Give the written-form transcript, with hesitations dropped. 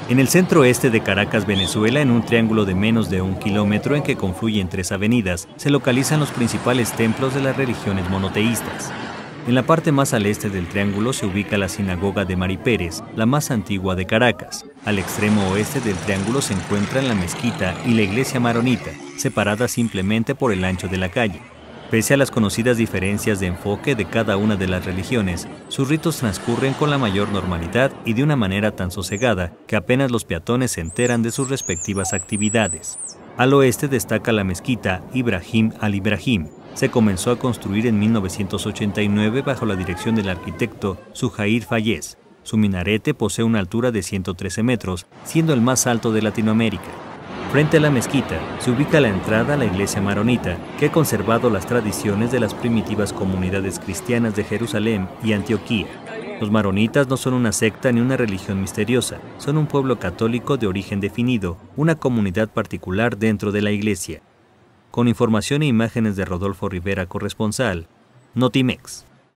En el centro-oeste de Caracas, Venezuela, en un triángulo de menos de 1 kilómetro en que confluyen 3 avenidas, se localizan los principales templos de las religiones monoteístas. En la parte más al este del triángulo se ubica la sinagoga de Mari Pérez, la más antigua de Caracas. Al extremo oeste del triángulo se encuentran la mezquita y la iglesia maronita, separadas simplemente por el ancho de la calle. Pese a las conocidas diferencias de enfoque de cada una de las religiones, sus ritos transcurren con la mayor normalidad y de una manera tan sosegada que apenas los peatones se enteran de sus respectivas actividades. Al oeste destaca la mezquita Ibrahim al-Ibrahim. Se comenzó a construir en 1989 bajo la dirección del arquitecto Zuhair Fayez. Su minarete posee una altura de 113 metros, siendo el más alto de Latinoamérica. Frente a la mezquita se ubica la entrada a la iglesia maronita, que ha conservado las tradiciones de las primitivas comunidades cristianas de Jerusalén y Antioquía. Los maronitas no son una secta ni una religión misteriosa, son un pueblo católico de origen definido, una comunidad particular dentro de la iglesia. Con información e imágenes de Rodolfo Rivera, corresponsal, Notimex.